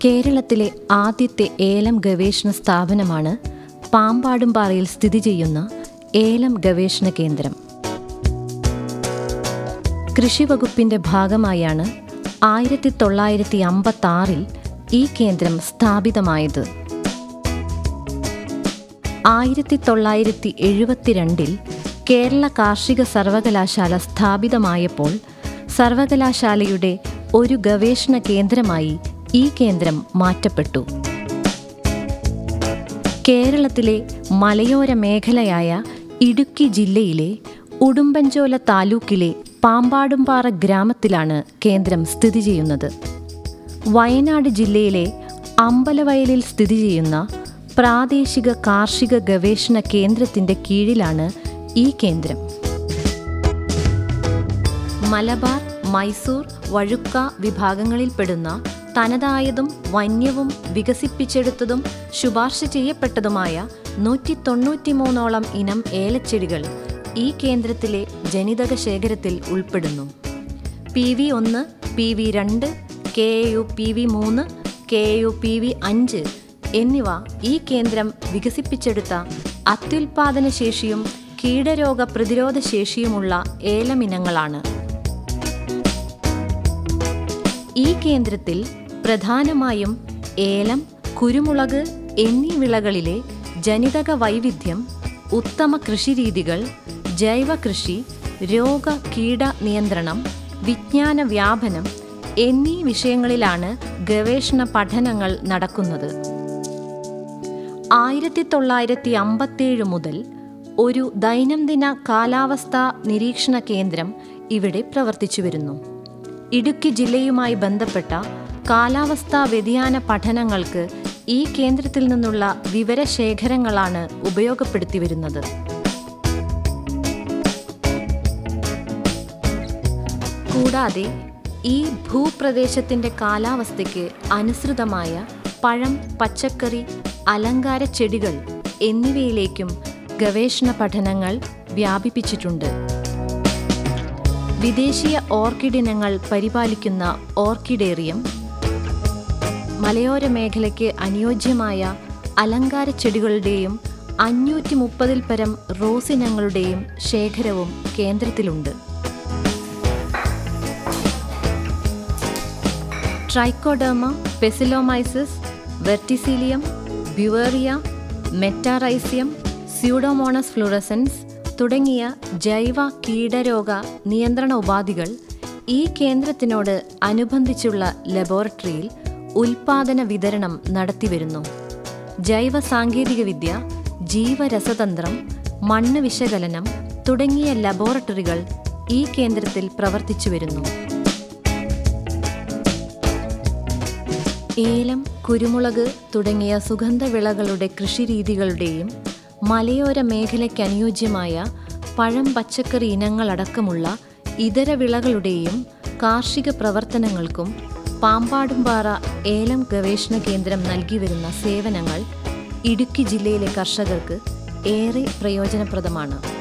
കേരളത്തിലെ ആദ്യത്തെ ഏലം ഗവേഷണ സ്ഥാപനമാണ് പാമ്പാടുംപാറയിൽ സ്ഥിതി ചെയ്യുന്ന ഏലം ഗവേഷണ കേന്ദ്രം. കൃഷിവകുപ്പിൻ്റെ ഭാഗമായാണ് 1956 ഈ കേന്ദ്രം സ്ഥാപിതമായത്. 1972 കേരള കാർഷിക സർവകലാശാല സ്ഥാപിതമായപ്പോൾ സർവകലാശാലയുടെ ഒരു ഗവേഷണ കേന്ദ്രമായി ഈ കേന്ദ്രം മാറ്റപ്പെട്ടു. കേരളത്തിലെ മലയോര മേഖലയായ ഇടുക്കി ജില്ലയിലെ ഉടുമ്പൻചോല താലൂക്കിലെ പാമ്പാടുംപാറ ഗ്രാമത്തിലാണ് കേന്ദ്രം സ്ഥിതി ചെയ്യുന്നത്. വയനാട് ജില്ലയിലെ അമ്പലവയലിൽ സ്ഥിതി ചെയ്യുന്ന പ്രാദേശിക കാർഷിക ഗവേഷണ കേന്ദ്രത്തിൻ്റെ കീഴിലാണ് ഈ കേന്ദ്രം. മലബാർ, മൈസൂർ, വഴുക്ക വിഭാഗങ്ങളിൽപ്പെടുന്ന തനതായതും വന്യവും വികസിപ്പിച്ചെടുത്തതും ശുപാർശ ചെയ്യപ്പെട്ടതുമായ 193 ഇനം ഏലച്ചെടികൾ ഈ കേന്ദ്രത്തിലെ ജനിതക ശേഖരത്തിൽ ഉൾപ്പെടുന്നു. PV1, PV2, KAU PV3, KAU PV5 എന്നിവ ഈ കേന്ദ്രം വികസിപ്പിച്ചെടുത്ത അത്യുൽപാദന ശേഷിയും കീടരോഗ പ്രതിരോധ ശേഷിയുമുള്ള ഏലമിനങ്ങളാണ്. ഈ കേന്ദ്രത്തിൽ പ്രധാനമായും ഏലം, കുരുമുളക് എന്നീ വിളകളിലെ ജനിതക വൈവിധ്യം, ഉത്തമ കൃഷിരീതികൾ, ജൈവ കൃഷി, രോഗ കീട നിയന്ത്രണം, വിജ്ഞാന വ്യാപനം എന്നീ വിഷയങ്ങളിലാണ് ഗവേഷണ പഠനങ്ങൾ നടക്കുന്നത്. 1957 മുതൽ ഒരു ദൈനംദിന കാലാവസ്ഥാ നിരീക്ഷണ കേന്ദ്രം ഇവിടെ പ്രവർത്തിച്ചു വരുന്നു. ഇടുക്കി ജില്ലയുമായി ബന്ധപ്പെട്ട കാലാവസ്ഥാ വ്യതിയാന പഠനങ്ങൾക്ക് ഈ കേന്ദ്രത്തിൽ നിന്നുള്ള വിവരശേഖരങ്ങളാണ് ഉപയോഗപ്പെടുത്തി വരുന്നത്. കൂടാതെ ഈ ഭൂപ്രദേശത്തിൻ്റെ കാലാവസ്ഥയ്ക്ക് അനുസൃതമായ പഴം, പച്ചക്കറി, അലങ്കാര ചെടികൾ എന്നിവയിലേക്കും ഗവേഷണ പഠനങ്ങൾ വ്യാപിപ്പിച്ചിട്ടുണ്ട്. വിദേശീയ ഓർക്കിഡ് ഇനങ്ങൾ പരിപാലിക്കുന്ന ഓർക്കിഡേറിയം, മലയോര മേഖലയ്ക്ക് അനുയോജ്യമായ അലങ്കാര ചെടികളുടെയും 530 പരം റോസ് ഇനങ്ങളുടെയും ശേഖരവും കേന്ദ്രത്തിലുണ്ട്. Trichoderma, Paecilomyces, Verticillium, Beauveria, Metarhizium, Pseudomonas fluorescens തുടങ്ങിയ ജൈവ കീടരോഗ നിയന്ത്രണ ഉപാധികൾ ഈ കേന്ദ്രത്തിനോട് അനുബന്ധിച്ചുള്ള ലബോറട്ടറിയിൽ ഉൽപാദന വിതരണം നടത്തിവരുന്നു. ജൈവ സാങ്കേതികവിദ്യ, ജീവരസതന്ത്രം, മണ്ണ് വിശകലനം തുടങ്ങിയ ലബോറട്ടറികൾ ഈ കേന്ദ്രത്തിൽ പ്രവർത്തിച്ചു വരുന്നു. ഏലം, കുരുമുളക് തുടങ്ങിയ സുഗന്ധവിളകളുടെ കൃഷിരീതികളുടെയും മലയോര മേഖലയ്ക്ക് അനുയോജ്യമായ പഴം, പച്ചക്കറി ഇനങ്ങളടക്കമുള്ള ഇതര വിളകളുടെയും കാർഷിക പ്രവർത്തനങ്ങൾക്കും പാമ്പാടുംപാറ ഏലം ഗവേഷണ കേന്ദ്രം നൽകി വരുന്ന സേവനങ്ങൾ ഇടുക്കി ജില്ലയിലെ കർഷകർക്ക് ഏറെ പ്രയോജനപ്രദമാണ്.